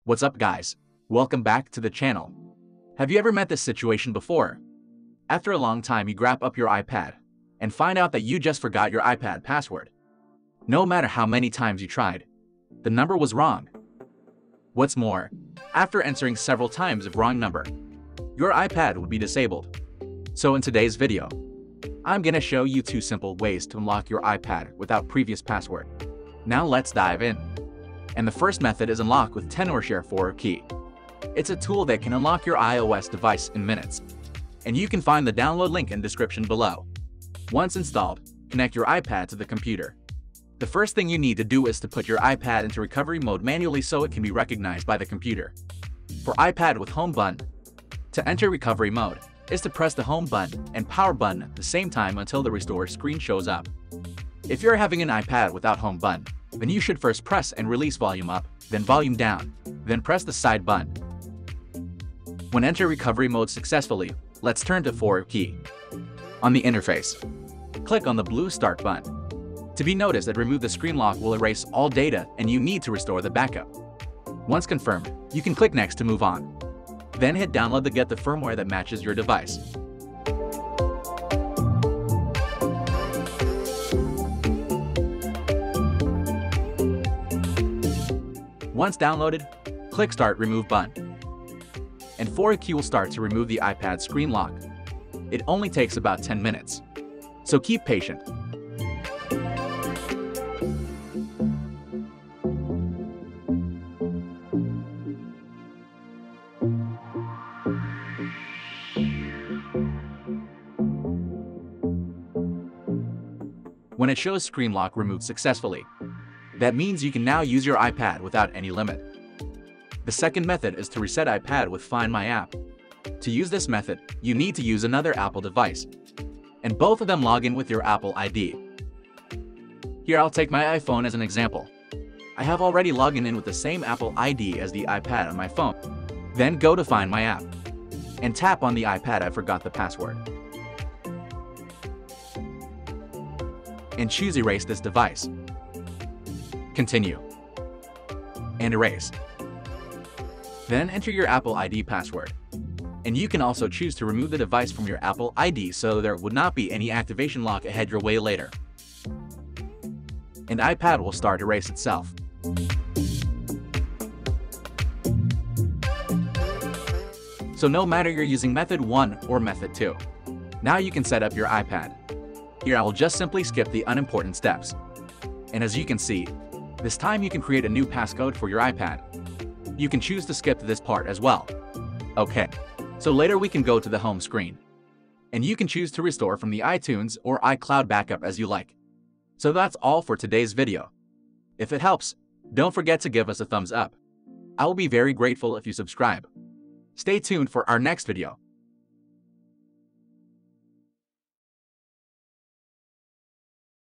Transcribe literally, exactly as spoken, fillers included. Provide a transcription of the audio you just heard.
What's up, guys? Welcome back to the channel. Have you ever met this situation before? After a long time, you grab up your iPad and find out that you just forgot your iPad password. No matter how many times you tried, the number was wrong. What's more, after entering several times of wrong number, your iPad would be disabled. So in today's video, I'm gonna show you two simple ways to unlock your iPad without previous password. Now let's dive in. And the first method is unlock with Tenorshare four key. It's a tool that can unlock your iOS device in minutes. And you can find the download link in description below. Once installed, connect your iPad to the computer. The first thing you need to do is to put your iPad into recovery mode manually so it can be recognized by the computer. For iPad with home button, to enter recovery mode is to press the home button and power button at the same time until the restore screen shows up. If you're having an iPad without home button, then you should first press and release volume up, then volume down, then press the side button. When enter recovery mode successfully, let's turn to four key. On the interface, click on the blue start button. To be noticed that remove the screen lock will erase all data and you need to restore the backup. Once confirmed, you can click next to move on. Then hit download to get the firmware that matches your device. Once downloaded, click Start Remove button. And four key will start to remove the iPad screen lock. It only takes about ten minutes, so keep patient. When it shows screen lock removed successfully, that means you can now use your iPad without any limit. The second method is to reset iPad with Find My app. To use this method, you need to use another Apple device, and both of them log in with your Apple I D. Here I'll take my iPhone as an example. I have already logged in with the same Apple I D as the iPad on my phone. Then go to Find My app, and tap on the iPad I forgot the password. And choose Erase this device. Continue. And erase. Then enter your Apple I D password. And you can also choose to remove the device from your Apple I D so there would not be any activation lock ahead your way later. And iPad will start erase itself. So no matter you're using method one or method two, now you can set up your iPad. Here I will just simply skip the unimportant steps. And as you can see, this time you can create a new passcode for your iPad. You can choose to skip this part as well. Okay, so later we can go to the home screen. And you can choose to restore from the iTunes or iCloud backup as you like. So that's all for today's video. If it helps, don't forget to give us a thumbs up. I will be very grateful if you subscribe. Stay tuned for our next video.